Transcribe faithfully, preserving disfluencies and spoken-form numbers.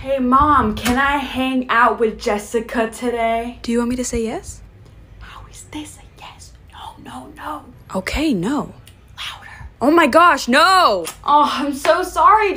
Hey mom, can I hang out with Jessica today? Do you want me to say yes? How is this a yes? No, no, no. Okay, no. Louder. Oh my gosh, no! Oh, I'm so sorry,